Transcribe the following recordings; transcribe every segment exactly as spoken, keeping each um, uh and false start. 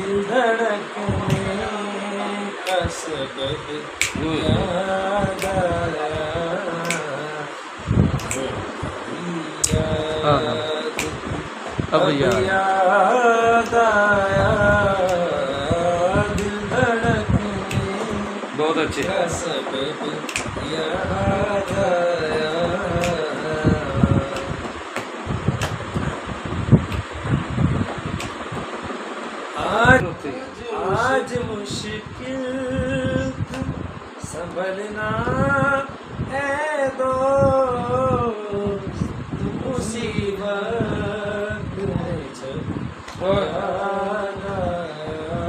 दिल धड़कने का सबब याद आया, याद अब याद आया, दिल धड़कने बहुत अच्छे का सबब याद आया। आज आज मुश्किल संभलना है दोस्त, मुसीबत है जब याद आया,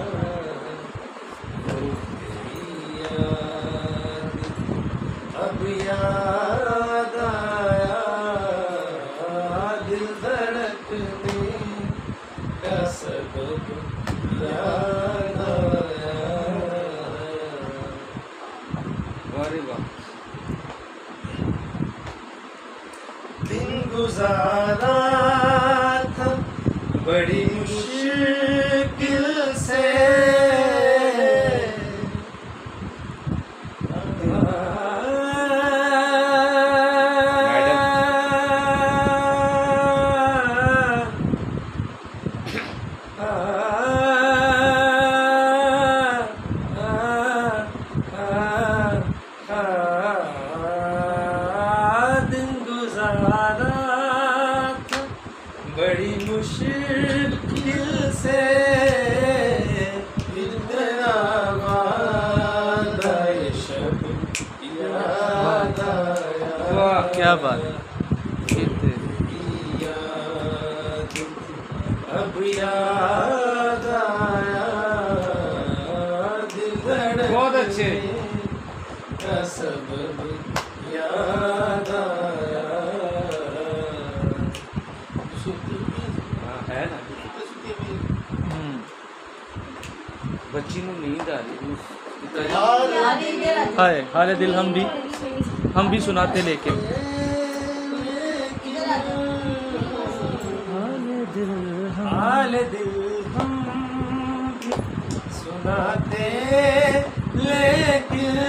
तेरी याद अब याद आया, दिल धड़कने का सबब याद आया। वारे वाह। दिन गुजारा था बड़ी मुश्किल से, दिन गुजारा था बड़ी मुश्किल से, इतना वादा ये शब याद आया। वाह क्या बात है। याद अब याद आया, दिल बहुत अच्छे का सबब याद आया। हाँ, है ना। बच्ची को नींद आ रही हाय हाल दिल हम भी हम भी सुनाते लेके हाल दिल हम भी सुनाते लेकिन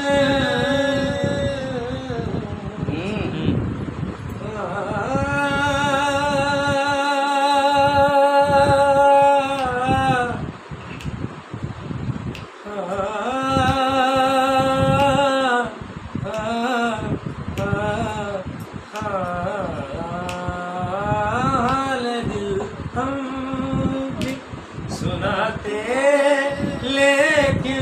हाल दिल हम भी सुनाते लेकिन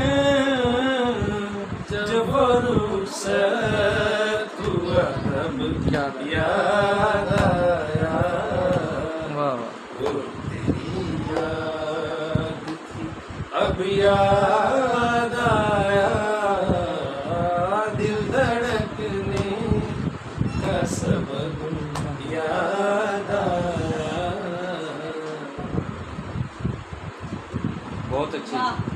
जब रुखसत हुआ तब याद आया। वाह वो तेरी याद थी अब याद आया, दिल धड़कने का सबब याद आया। बहुत अच्छी।